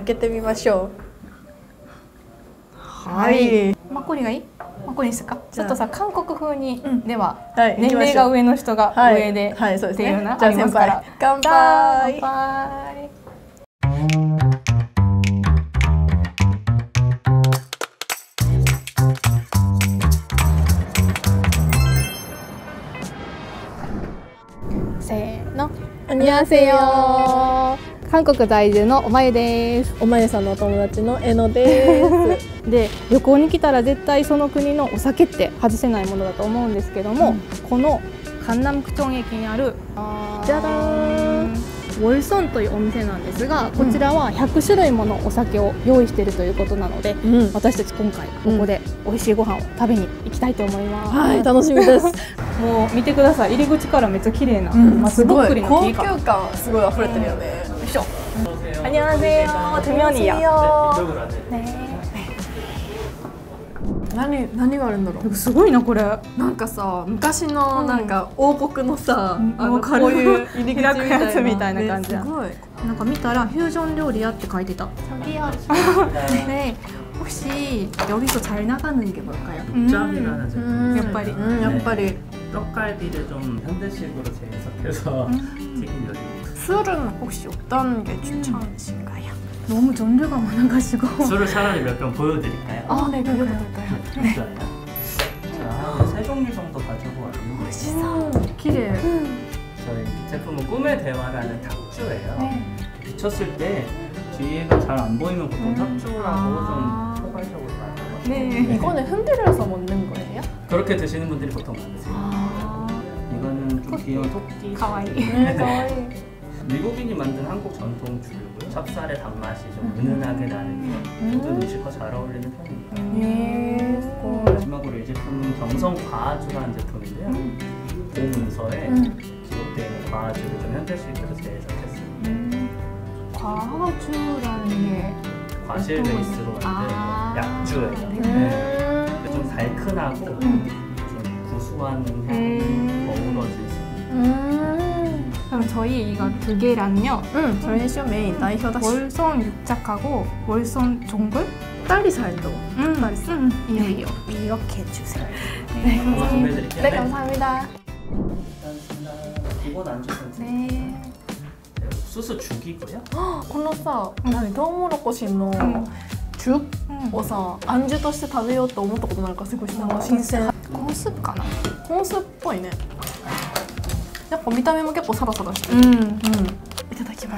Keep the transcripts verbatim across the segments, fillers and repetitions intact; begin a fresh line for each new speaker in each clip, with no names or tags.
開けてみましょう。
はい。マッコリがいい？マッコリですか？ちょっとさ、韓国風にでは年齢が上の人が上でっていうなありますから。
乾杯。
乾杯。せーの。
안녕하세요。
韓国在住のおまゆです。
おまゆさんのお友達のえのです。
で、旅行に来たら絶対その国のお酒って外せないものだと思うんですけども、うん、この江南区町駅にある
じゃらーん
ウォルソンというお店なんですが、こちらはひゃくしゅるいものお酒を用意しているということなので、うん、私たち今回ここで美味しいご飯を食べに行きたいと思います。
はい、楽しみです。
もう見てください、入り口からめっちゃ綺麗な、うん、
すごい高級感すごい溢れてるよね。よいしょ。
안녕하세요。대면이요。ね。
何何があるんだろう。
すごいなこれ。
なんかさ、昔のなんか王国のさ、
あのこういう入り口開くやつみたいな感じだ。すごい。なんか見たらフュージョン料理屋って書いてた。저기요。ね。혹시 여기서 잘 나가는 게 뭘까요?
짬이라는 제품.
약발이.
음, 약발이.
떡갈비를 좀 현대식으로 재해석해서 튀긴 요리.
술은 혹시 어떤 게 추천이신가요?
너무 종류가 많아가지고.
술을 차라리 몇 병 보여드릴까요?
아, 네, 보여드릴까요?
네. 자, 한 세 종류 정도 가지고 왔는데.
멋있어. 기래.
저희 제품은 꿈의 대화라는 탁주예요. 네. 비쳤을 때 뒤에가 잘 안 보이면 보통 음. 탁주라고 아 좀 포괄적으로 말해요.
네. 이거는 흔들어서 먹는 거예요?
그렇게 드시는 분들이 보통 많으세요. 아 이거는 좀 귀여운 토끼.
가와이.
네, 가와이.
미국인이 만든 한국 전통 주류고요. 찹쌀의 단맛이 좀 은은하게 나는 모든 음식과 잘 어울리는 편입니다.
음.
마지막으로 이 제품은 경성 과아주라는 제품인데요. 고문서에 음. 기록되어 있는 과아주를 좀 현대식으로 재해석했습니다. 음.
과아주라는 게
과실 베이스로 만든 아 약주예요. 음. 네. 좀 달큰하고 음. 좀 구수한 향이 음. 어우러질 수 있습니다.
음. 그럼 저희 이거 두 개랑요.
응, 저희 쇼 메인 대표다시.
월손 육작하고 월손 종글?
다리살도.
음, 다리살. 음, 이요 이요.
이렇게 주세요.
네,
감사합니다.
네, 감사합니다.
기본 안주 선택.
네.
옥수수 죽이고요.
このさ、何トウモロコシの죽をさ、안주として食べようと思ったことないからすごい新鮮。
コーンスープかな。
コーンスープっぽいね。やっぱ見た目も結構サラサラしてる。
うん。うん。
いただきます。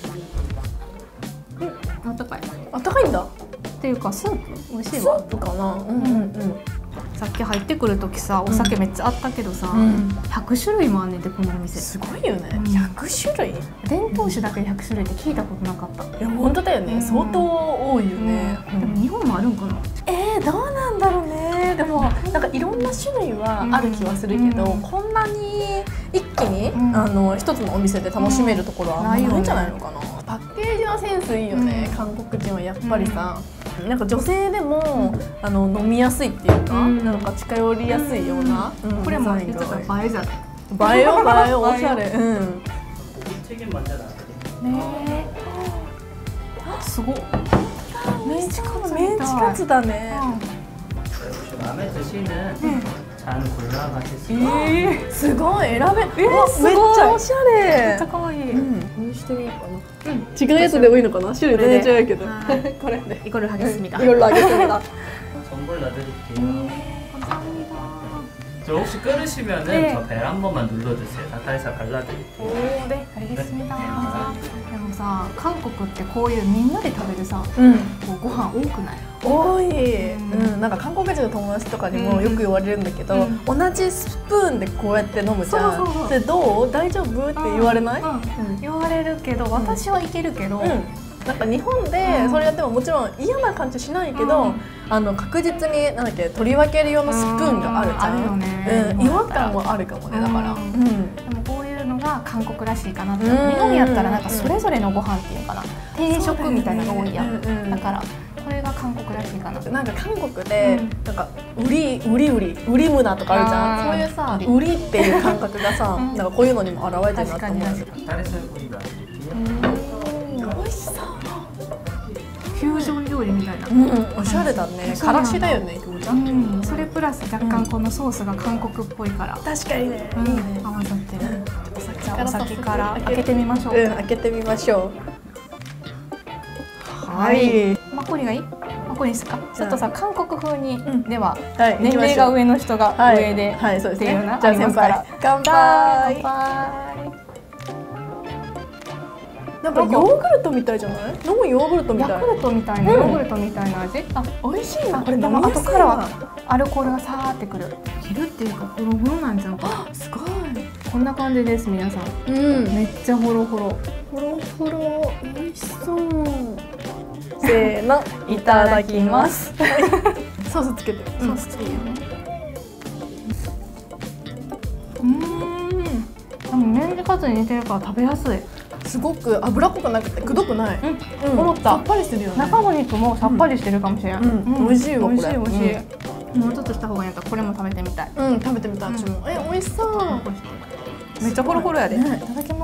うん。あったかい。
あったかいんだ。
っていうかスープ美味しい
わ。スープかな。うんうんうん。
さっき入ってくる時さ、お酒めっちゃあったけどさ、うん、ひゃくしゅるいもあんねんてこのお店。
すごいよね。ひゃくしゅるい？
伝統酒だけでひゃくしゅるいって聞いたことなかった。
いや本当だよね。うん、相当多いよね。
うん、でも日本もあるんかな。
えー、どうなんだろうね。でもなんかいろんな種類はある気はするけど、うん、こんなに一気に、うん、あの一つのお店で楽しめるところはないんじゃないのかな。パッケージのセンスいいよね。うん、韓国人はやっぱりさ。うん、なんか女性でも、うん、あの飲みやすいっていうか、うん、なんか近寄りやすいような、うんうん、
これも言ってた映えじゃない
映えよ映えよおしゃれうん
ねえすごっ
メンチカツメンチカツだね
마음에 드시는 잔 골라가실 수
있어요. すごい選べえ
めっちゃおしゃれ
めっちゃ可愛いにしてみようかな違うやつでもいいのかな種類全然違うけどこれで
이거를 하겠습니다.
이걸로 하겠습니다.
선물 놔드릴게요. 감사합니다. 저 혹시 끓으시면은 네. 저 벨 한 번만 눌러주세요. 닭다리살 발라드릴게요.
오, 네, 알겠습니다. 네. でもさ、韓国ってこういうみんなで食べるさ、ご飯多くない？
多い。うん、なんか韓国人の友達とかにもよく言われるんだけど、同じスプーンでこうやって飲むじゃん。でどう？大丈夫って言われない？
言われるけど、私はいけるけど。
なんか日本でそれやってももちろん嫌な感じしないけど、うん、あの確実になんだっけ取り分ける用のスプーンがあるじゃん。うん、違和感もあるかもねだから。うん、
でもこういうのが韓国らしいかなって。日本やったらなんかそれぞれのご飯っていうかな、定食みたいなのが多いやん。だからこれが韓国らしいかな。
なんか韓国でなんか売り売り売り売りムナとかあるじゃん。そういうさ売りっていう感覚がさ、なんかこういうのにも現れてるなと思う。美味しそう。
料理みたいな。
うん、おしゃれだね。からしだよね、餃子。
うん、それプラス若干このソースが韓国っぽいから。
確かにね。いいね。
合わさってる。じゃあお酒から開けてみましょう。
うん、開けてみましょう。
はい。マッコリがいい？マッコリですか？ちょっとさ、韓国風にでは年齢が上の人が上でっていうなありますから。
乾杯。なんかヨーグルトみたいじゃない？飲むヨーグルトみたい。
ヤクルトみたいなヨーグルトみたいな味。あ、
美味しいな。
これでも後からアルコールがさーってくる。汁っていうかホロホロなんじゃんか。
すごい。
こんな感じです皆さん。
うん。
めっちゃホロホロ。
ホロホロ美味しそう。せーの、いただきます。ソースつけて。
ソースつけてよ。うん。でもメンチカツに似てるから食べやすい。
すごく脂っこくなくてくどくない。
うん。思った。
さっぱりしてるよね。
中の肉もさっぱりしてるかもしれない。
美味しいわこれ。
美味しい美味しい。もうちょっとした方がいいんだったらこれも食べてみたい。
うん、食べてみたい私も。え、美味しそう。
めっちゃホロホロやで。い
ただきます。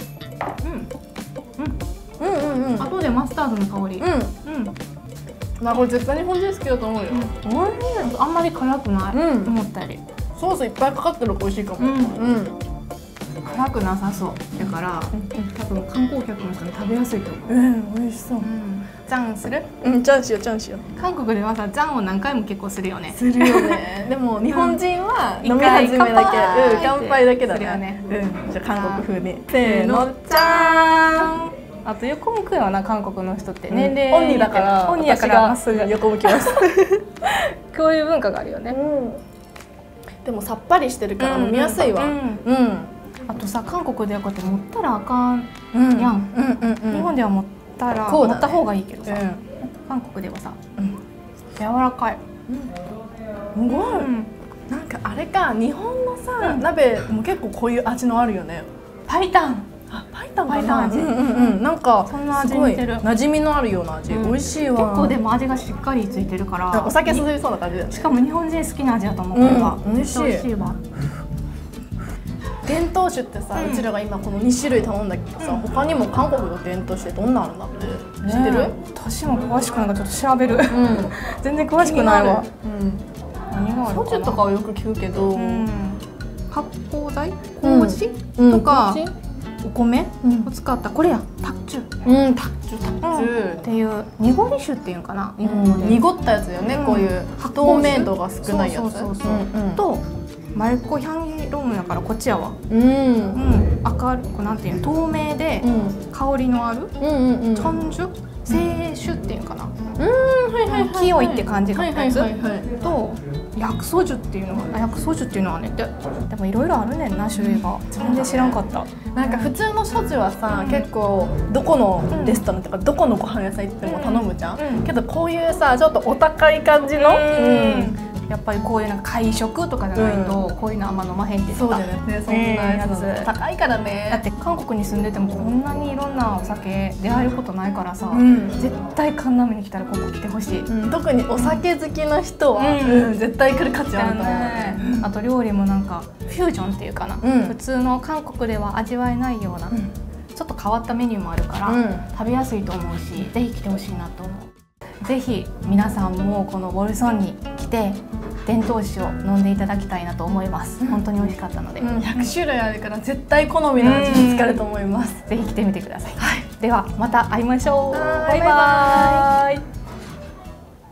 うん。うんうんうん。後でマスタードの香り。うん。うん。
まあこれ絶対日本人好きだと思うよ。
美味しい。あんまり辛くない。思ったより。
ソースいっぱいかかってるのが美味しいかも。うん。
辛くなさそうだから、多分観光客の人に食べやすいと思う。
うん、美味しそう。
ジャンする？
うん、ジャンしよう、ジャンしよう。
韓国ではさ、ジャンを何回も結構するよね。
するよね。でも日本人は飲み始めだけ、うん、乾杯だけだね。うん、じゃあ韓国風に。せーの、じゃーん。
あと横向くよな韓国の人って年齢
オンリーだから
オンリーだからまっすぐ
横向きます。
こういう文化があるよね。
でもさっぱりしてるから飲みやすいわ。うん。
あとさ、韓国ではこうやって持ったらあかんやん。日本では持ったら持った方がいいけどさ、韓国ではさ柔らかい。
すごい。なんかあれか、日本のさ鍋も結構こういう味のあるよね。
パイタン。
あ、パイタンかな。うんうんうん。なんか
そんな味似てる。
馴染みのあるような味。美味しいわ。
結構でも味がしっかりついてるから。
お酒進みそうな感じだよね。
しかも日本人好きな味だと思うこれは。
美味しい。
美味しいわ。
伝統酒ってさ、うちらが今このに種類頼んだけどさ、他にも韓国の伝統酒ってどんなあるんだって知ってる？
私も詳しくないからちょっと調べる。全然詳しくないわ。
何があるかな？ソチュとかはよく聞くけど、
発酵剤、麹とかお米を使ったこれや、タクチュ。
うん、タクチュタクチュ
っていう濁り酒っていうかな、日本語で。
濁ったやつよね、こういう透明度が少ないやつ。
そうそうそう。とマルコヒャンギロムだからこっちやわ。
うん、
明るくなんていうの、透明で香りのあるチョンジュ、清酒っていうかな。清いって感じがやつと薬草酒っていうのが、薬草酒っていうのはね、ででもいろいろあるねんな種類が。全然知らんかった。
なんか普通のソチュはさ、結構どこのレストランとかどこのご飯屋さん行っても頼むじゃん。けどこういうさ、ちょっとお高い感じの。やっぱりこういうなんか会食とかじゃないと、こういうのあんま飲まへんって言ってた。 そうだよね。そんなやつ高いからね。
だって韓国に住んでてもこんなにいろんなお酒出会えることないからさ、絶対カンナムに来たらここ来てほしい。
特にお酒好きの人は絶対来る価値あると思う。
あと料理もなんかフュージョンっていうかな、普通の韓国では味わえないようなちょっと変わったメニューもあるから食べやすいと思うし、ぜひ来てほしいなと思う。ぜひ皆さんもこのウォルソンに来て伝統酒を飲んでいただきたいなと思います。本当に美味しかったので、
ひゃくしゅるいあるから絶対好みの味見つかると思います。
ぜひ来てみてください。ではまた会いましょう。
バイバイ。